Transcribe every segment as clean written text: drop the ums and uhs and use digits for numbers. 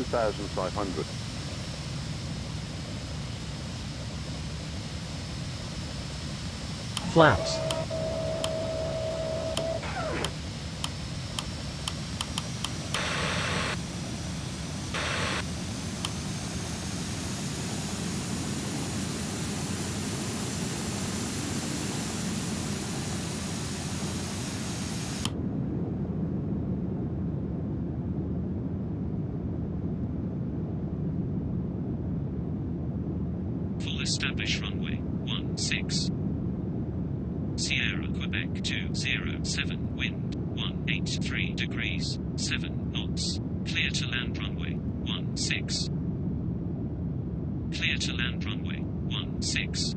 2,500. Flaps. Full establish runway 16. Sierra Quebec 207, wind 183 degrees, 7 knots. Clear to land runway 16. Clear to land runway 16.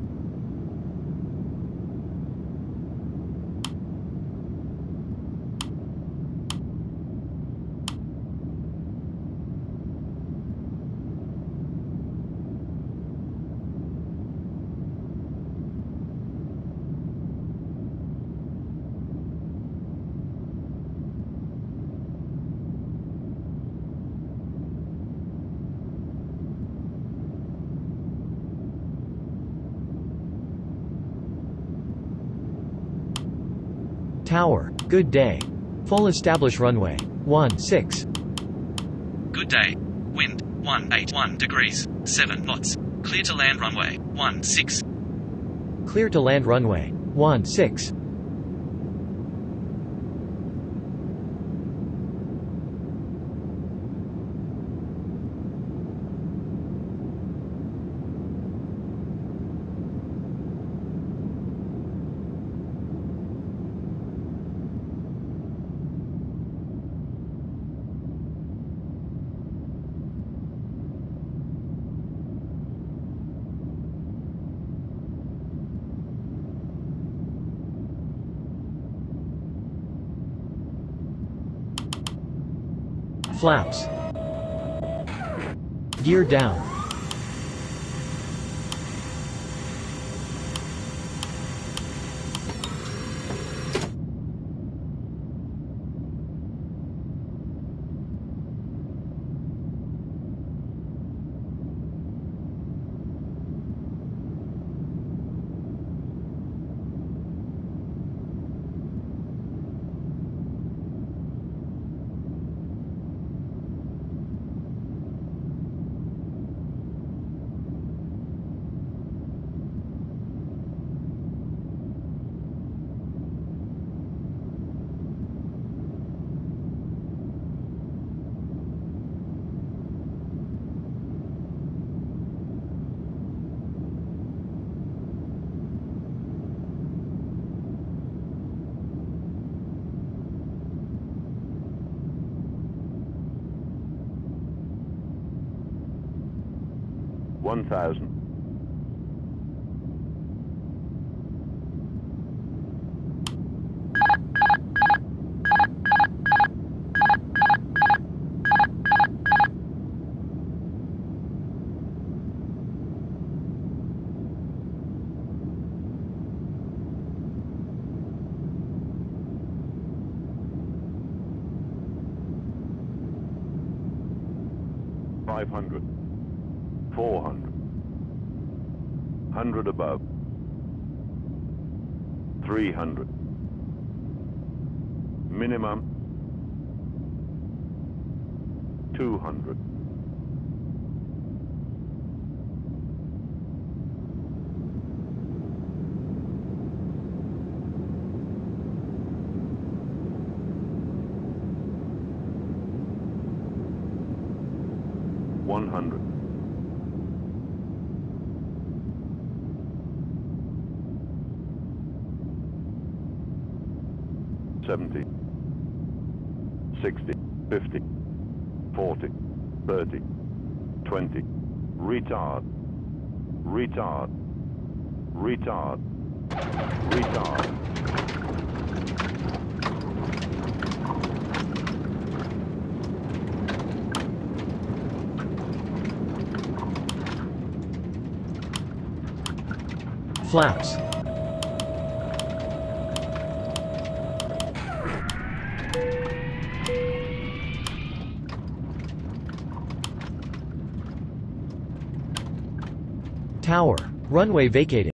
Tower, good day. Full establish runway 16. Good day. Wind 181 degrees, 7 knots. Clear to land runway 16. Clear to land runway 16. Flaps. Gear down. One thousand. Five hundred. 400. 100 above. 300. Minimum. 200. One hundred. 70, 60, 50, 40, 30, 20, retard, retard, retard, retard. Flaps. Tower. Runway vacated.